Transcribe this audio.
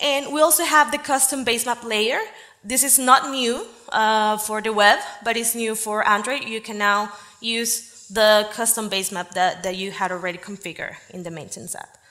And we also have the custom Basemap layer. This is not new for the web, but it's new for Android. You can now use the custom Basemap that you had already configured in the maintenance app.